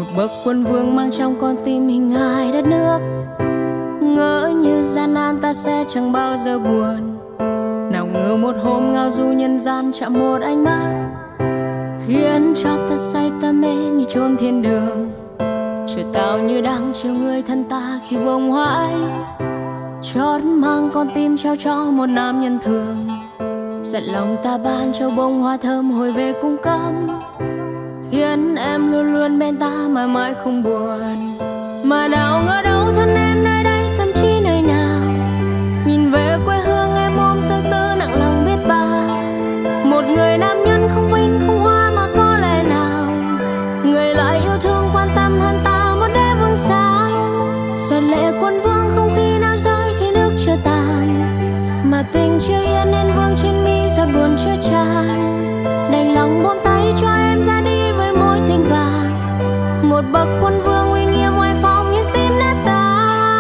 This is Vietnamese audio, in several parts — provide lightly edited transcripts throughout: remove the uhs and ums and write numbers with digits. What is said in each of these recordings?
bậc quân vương mang trong con tim hình hài đất nước. Ngỡ như gian nan ta sẽ chẳng bao giờ buồn, nào ngờ một hôm ngao du nhân gian chạm một ánh mắt, khiến cho ta say ta mê như chốn thiên đường. Trời cao như đang chiều người thân ta khi bông hoa ấy chót mang con tim trao cho một nam nhân thường. Giận lòng ta ban cho bông hoa thơm hồi về cung cấm, khiến em luôn luôn bên ta mãi mãi không buồn. Mà nào ngờ đâu thân em nơi đây tâm trí nơi nào, nhìn về quê hương em ôm tương tư nặng lòng biết bao. Một người nam nhân không vinh không hoa mà có lẽ nào, người lại yêu thương quan tâm hơn ta một đế vương sao. Giọt lệ quân vương không khi nào rơi khi nước chưa tàn, mà tình chưa yên nên vương trên mi giọt buồn chưa tràn. Đành lòng buông tay cho em ra đi với môi tình vàng, một bậc quân vương uy nghiêm oai phong như tim nát tan.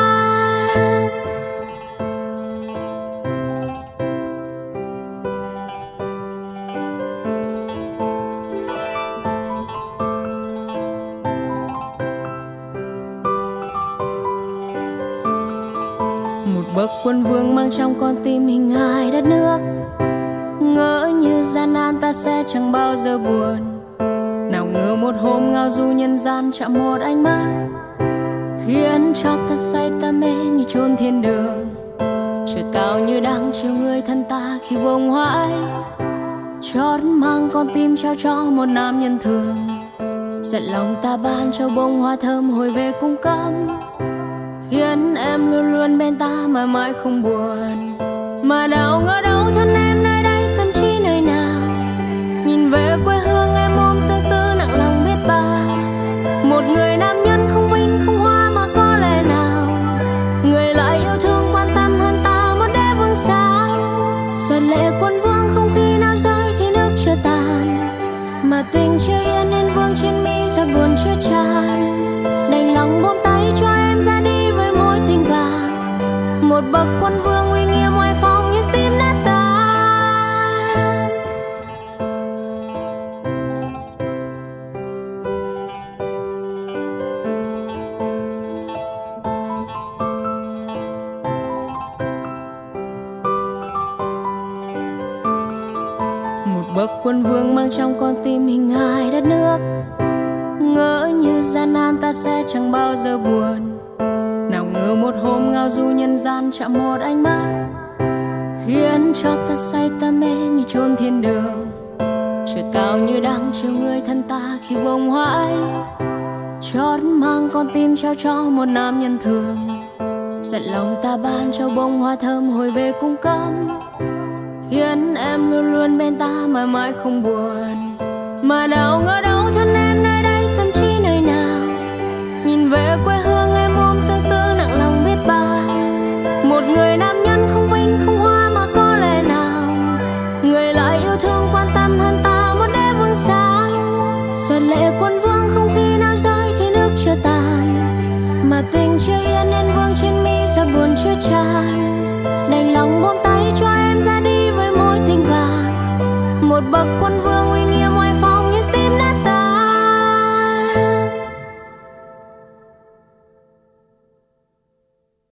Một bậc quân vương mang trong con tim hình hài đất nước. Ngỡ như gian nan ta sẽ chẳng bao giờ buồn, nào ngờ một hôm ngao du nhân gian chạm một ánh mắt, khiến cho ta say ta mê như chốn thiên đường. Trời cao như đang chiều người thân ta khi bông hoa ấy chót mang con tim trao cho một nam nhân thường. Giận lòng ta ban cho bông hoa thơm hồi về cung cấm, khiến em luôn luôn bên ta mãi mãi không buồn. Mà nào ngờ đâu thân em nơi đây tâm trí nơi nào, nhìn về quê hương em ôm tương tư nặng lòng biết bao. Một người nam nhân không vinh không hoa mà có lẽ nào, người lại yêu thương quan tâm hơn ta một đế vương sao. Giọt lệ quân vương không khi nào rơi khi nước chưa tàn, mà tình chưa yên nên vương trên mi giọt buồn chưa tràn. Đành lòng buông tay cho em ra đi với môi tình vàng, một bậc quân vương uy nghiêm oai phong như tim nát tan. Một bậc quân vương mang trong con tim hình hài đất nước. Ngỡ như gian nan ta sẽ chẳng bao giờ buồn, nào ngờ một hôm ngao du nhân gian chạm một ánh mắt, khiến cho ta say ta mê như chốn thiên đường. Trời cao như đang chiều người thân ta khi bông hoa ấy chót mang con tim trao cho một nam nhân thường. Giận lòng ta ban cho bông hoa thơm hồi về cung cấm, khiến em luôn luôn bên ta mãi mãi không buồn. Mà nào ngờ đâu thân em nơi đây tâm trí nơi nào, nhìn về quê hương em ôm tương tư nặng lòng biết bao. Một người nam nhân không vinh không hoa mà có lẽ nào, người lại yêu thương quan tâm hơn ta một đế vương sao. Giọt lệ quân vương không khi nào rơi khi nước chưa tàn, mà tình chưa yên nên vương trên mi giọt buồn chưa tràn. Đành lòng buông tay cho em ra đi với môi tình vàng, một bậc quân vương